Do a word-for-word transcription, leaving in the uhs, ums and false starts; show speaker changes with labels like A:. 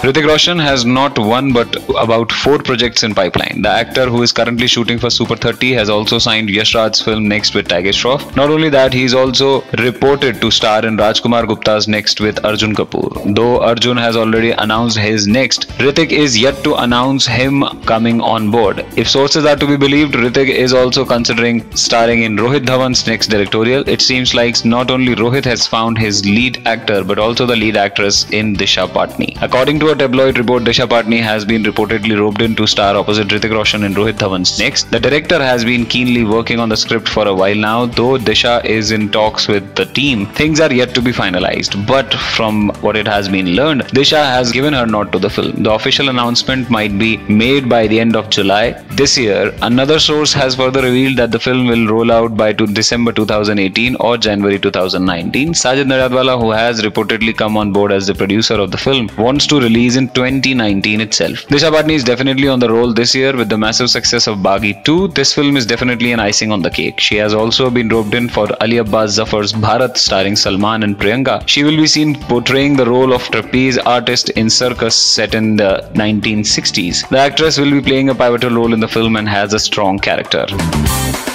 A: Hrithik Roshan has not one but about four projects in pipeline. The actor, who is currently shooting for Super thirty, has also signed Yash Raj's film Next with Tiger Shroff. Not only that, he is also reported to star in Rajkumar Gupta's Next with Arjun Kapoor. Though Arjun has already announced his next, Hrithik is yet to announce him coming on board. If sources are to be believed, Hrithik is also considering starring in Rohit Dhawan's next directorial. It seems like not only Rohit has found his lead actor but also the lead actress in Disha Patni. According to a tabloid report, Disha Patni has been reportedly roped in to star opposite Hrithik Roshan in Rohit Dhawan's Next. The director has been keenly working on the script for a while now, though Disha is in talks with the team. Things are yet to be finalized, but from what it has been learned, Disha has given her nod to the film. The official announcement might be made by the end of July this year. Another source has further revealed that the film will roll out by December two thousand eighteen or January two thousand nineteen. Sajid Nadyadwala, who has reportedly come on board as the producer of the film, wants to release in twenty nineteen itself. Disha Patni is definitely on the roll this year with the massive success of Baghi two. This film is definitely an icing on the cake. She has also been roped in for Ali Abbas Zafar's Bharat starring Salman and Priyanka. She will be seen portraying the role of trapeze artist in circus set in the nineteen sixties. The actress will be playing a pivotal role in the film and has a strong character.